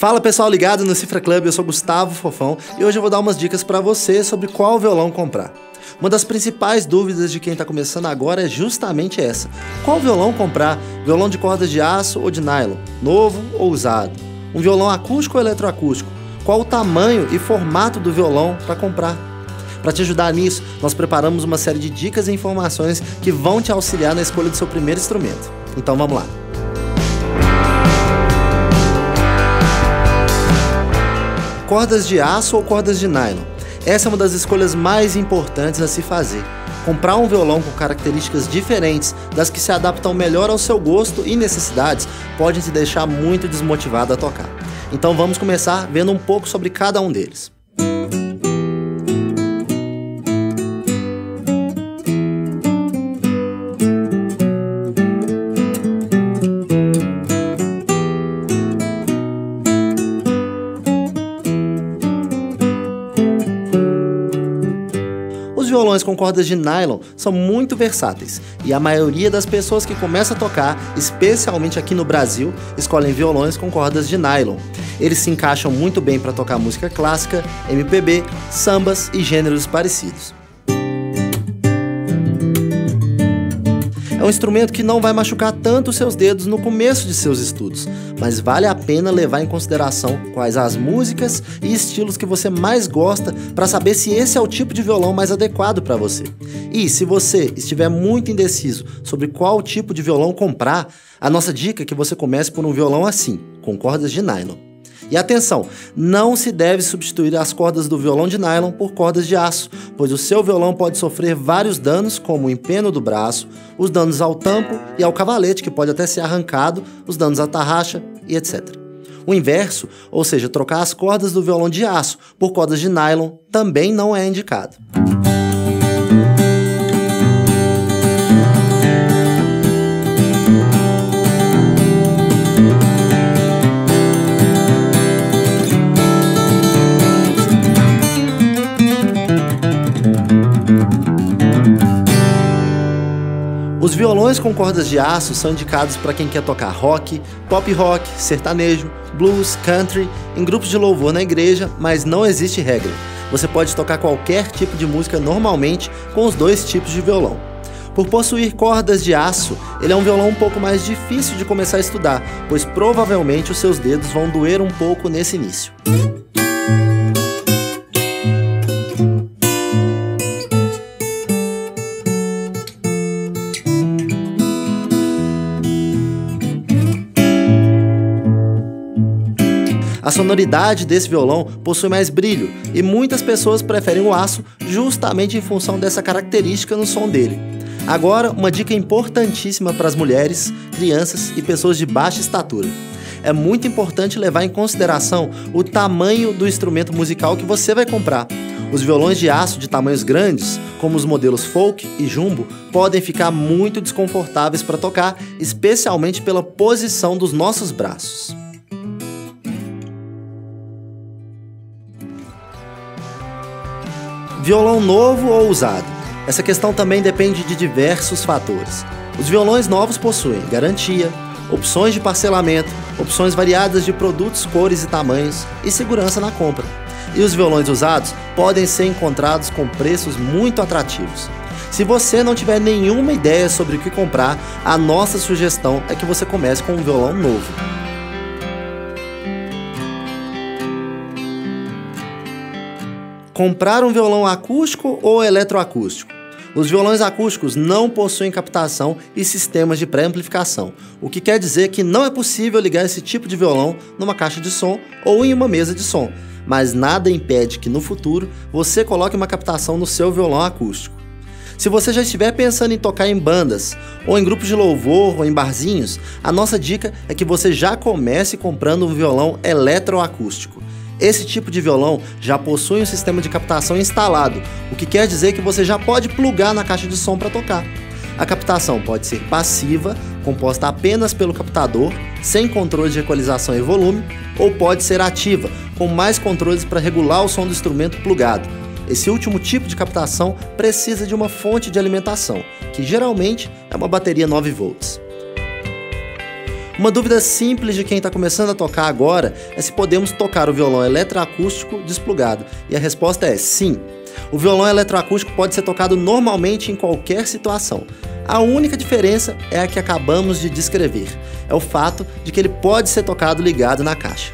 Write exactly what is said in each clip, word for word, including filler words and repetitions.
Fala pessoal ligado no Cifra Club, eu sou Gustavo Fofão e hoje eu vou dar umas dicas para você sobre qual violão comprar. Uma das principais dúvidas de quem está começando agora é justamente essa: qual violão comprar? Violão de cordas de aço ou de nylon? Novo ou usado? Um violão acústico ou eletroacústico? Qual o tamanho e formato do violão para comprar? Para te ajudar nisso, nós preparamos uma série de dicas e informações que vão te auxiliar na escolha do seu primeiro instrumento. Então vamos lá! Cordas de aço ou cordas de nylon? Essa é uma das escolhas mais importantes a se fazer. Comprar um violão com características diferentes das que se adaptam melhor ao seu gosto e necessidades pode te deixar muito desmotivado a tocar. Então vamos começar vendo um pouco sobre cada um deles. Os violões com cordas de nylon são muito versáteis e a maioria das pessoas que começam a tocar, especialmente aqui no Brasil, escolhem violões com cordas de nylon. Eles se encaixam muito bem para tocar música clássica, M P B, sambas e gêneros parecidos. É um instrumento que não vai machucar tanto os seus dedos no começo de seus estudos, mas vale a pena levar em consideração quais as músicas e estilos que você mais gosta para saber se esse é o tipo de violão mais adequado para você. E se você estiver muito indeciso sobre qual tipo de violão comprar, a nossa dica é que você comece por um violão assim, com cordas de nylon. E atenção, não se deve substituir as cordas do violão de nylon por cordas de aço, pois o seu violão pode sofrer vários danos, como o empeno do braço, os danos ao tampo e ao cavalete, que pode até ser arrancado, os danos à tarraxa e etcétera. O inverso, ou seja, trocar as cordas do violão de aço por cordas de nylon, também não é indicado. Os violões com cordas de aço são indicados para quem quer tocar rock, pop rock, sertanejo, blues, country, em grupos de louvor na igreja, mas não existe regra. Você pode tocar qualquer tipo de música normalmente com os dois tipos de violão. Por possuir cordas de aço, ele é um violão um pouco mais difícil de começar a estudar, pois provavelmente os seus dedos vão doer um pouco nesse início. A sonoridade desse violão possui mais brilho e muitas pessoas preferem o aço justamente em função dessa característica no som dele. Agora, uma dica importantíssima para as mulheres, crianças e pessoas de baixa estatura. É muito importante levar em consideração o tamanho do instrumento musical que você vai comprar. Os violões de aço de tamanhos grandes, como os modelos folk e jumbo, podem ficar muito desconfortáveis para tocar, especialmente pela posição dos nossos braços. Violão novo ou usado? Essa questão também depende de diversos fatores. Os violões novos possuem garantia, opções de parcelamento, opções variadas de produtos, cores e tamanhos e segurança na compra. E os violões usados podem ser encontrados com preços muito atrativos. Se você não tiver nenhuma ideia sobre o que comprar, a nossa sugestão é que você comece com um violão novo. Comprar um violão acústico ou eletroacústico? Os violões acústicos não possuem captação e sistemas de pré-amplificação, o que quer dizer que não é possível ligar esse tipo de violão numa caixa de som ou em uma mesa de som, mas nada impede que no futuro você coloque uma captação no seu violão acústico. Se você já estiver pensando em tocar em bandas, ou em grupos de louvor ou em barzinhos, a nossa dica é que você já comece comprando um violão eletroacústico. Esse tipo de violão já possui um sistema de captação instalado, o que quer dizer que você já pode plugar na caixa de som para tocar. A captação pode ser passiva, composta apenas pelo captador, sem controle de equalização e volume, ou pode ser ativa, com mais controles para regular o som do instrumento plugado. Esse último tipo de captação precisa de uma fonte de alimentação, que geralmente é uma bateria nove volts. Uma dúvida simples de quem está começando a tocar agora é se podemos tocar o violão eletroacústico desplugado. E a resposta é sim. O violão eletroacústico pode ser tocado normalmente em qualquer situação. A única diferença é a que acabamos de descrever. É o fato de que ele pode ser tocado ligado na caixa.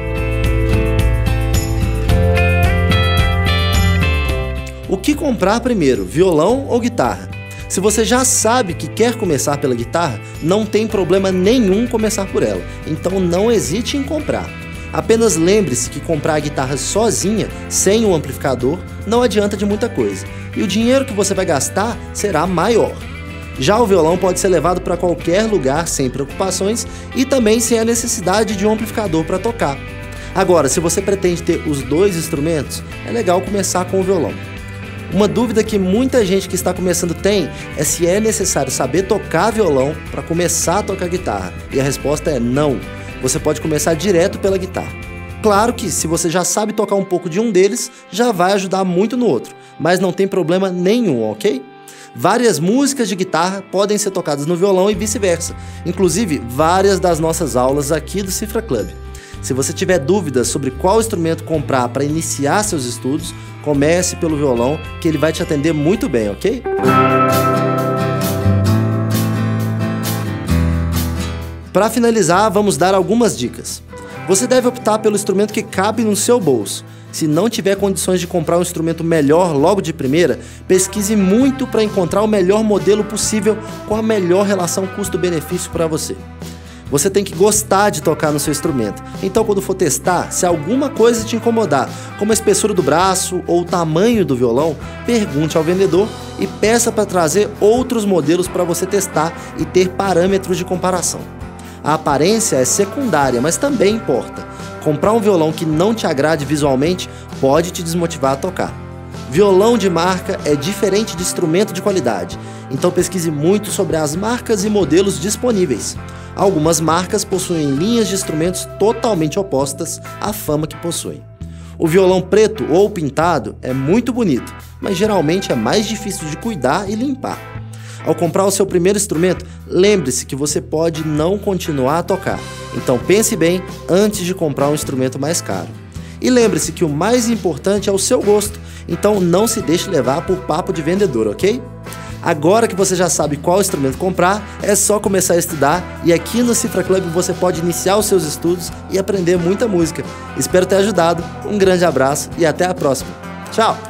O que comprar primeiro, violão ou guitarra? Se você já sabe que quer começar pela guitarra, não tem problema nenhum começar por ela, então não hesite em comprar. Apenas lembre-se que comprar a guitarra sozinha, sem um amplificador, não adianta de muita coisa, e o dinheiro que você vai gastar será maior. Já o violão pode ser levado para qualquer lugar sem preocupações e também sem a necessidade de um amplificador para tocar. Agora, se você pretende ter os dois instrumentos, é legal começar com o violão. Uma dúvida que muita gente que está começando tem é se é necessário saber tocar violão para começar a tocar guitarra. E a resposta é não. Você pode começar direto pela guitarra. Claro que se você já sabe tocar um pouco de um deles, já vai ajudar muito no outro, mas não tem problema nenhum, ok? Várias músicas de guitarra podem ser tocadas no violão e vice-versa, inclusive várias das nossas aulas aqui do Cifra Club. Se você tiver dúvidas sobre qual instrumento comprar para iniciar seus estudos, comece pelo violão, que ele vai te atender muito bem, ok? Para finalizar, vamos dar algumas dicas. Você deve optar pelo instrumento que cabe no seu bolso. Se não tiver condições de comprar um instrumento melhor logo de primeira, pesquise muito para encontrar o melhor modelo possível com a melhor relação custo-benefício para você. Você tem que gostar de tocar no seu instrumento. Então, quando for testar, se alguma coisa te incomodar, como a espessura do braço ou o tamanho do violão, pergunte ao vendedor e peça para trazer outros modelos para você testar e ter parâmetros de comparação. A aparência é secundária, mas também importa. Comprar um violão que não te agrade visualmente pode te desmotivar a tocar. Violão de marca é diferente de instrumento de qualidade, então pesquise muito sobre as marcas e modelos disponíveis. Algumas marcas possuem linhas de instrumentos totalmente opostas à fama que possuem. O violão preto ou pintado é muito bonito, mas geralmente é mais difícil de cuidar e limpar. Ao comprar o seu primeiro instrumento, lembre-se que você pode não continuar a tocar, então pense bem antes de comprar um instrumento mais caro. E lembre-se que o mais importante é o seu gosto, então não se deixe levar por papo de vendedor, ok? Agora que você já sabe qual instrumento comprar, é só começar a estudar e aqui no Cifra Club você pode iniciar os seus estudos e aprender muita música. Espero ter ajudado, um grande abraço e até a próxima. Tchau!